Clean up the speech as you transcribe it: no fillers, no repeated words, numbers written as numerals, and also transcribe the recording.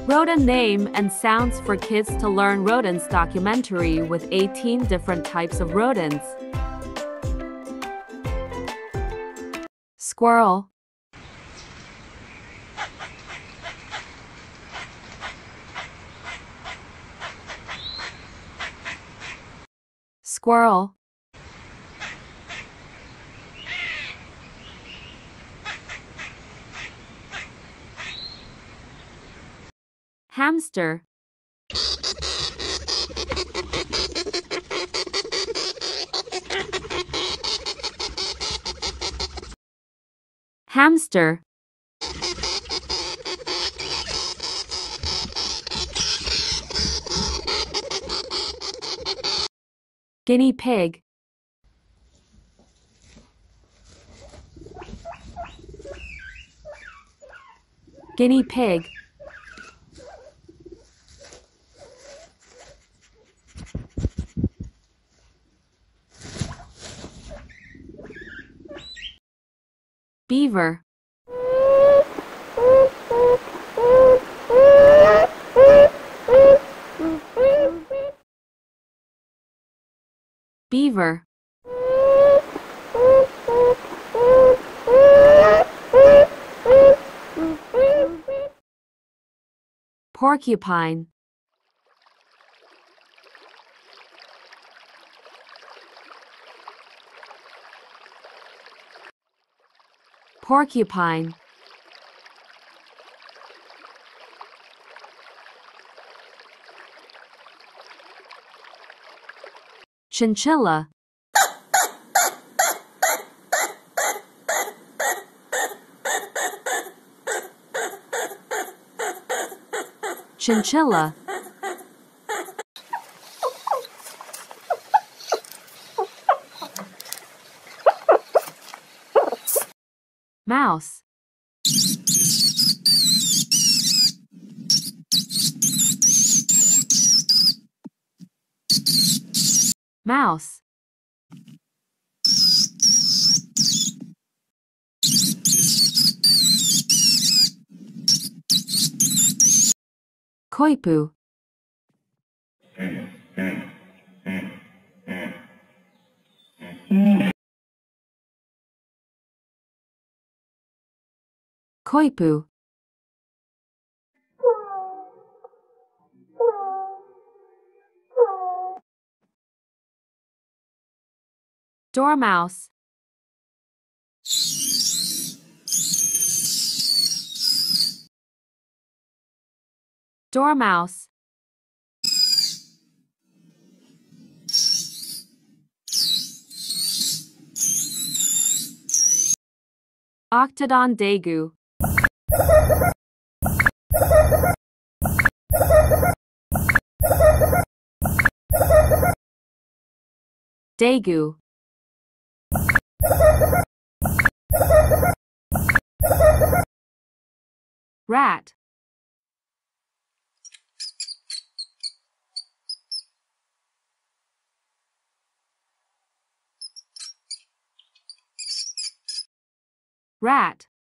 Rodent name and sounds for kids to learn rodents documentary with 18 different types of rodents. Squirrel, squirrel, hamster, hamster, guinea pig, guinea pig, beaver, beaver, porcupine, porcupine, chinchilla, chinchilla, mouse, mouse, koipu, koipu, dormouse, dormouse, octodon daegu, daegu, rat, rat,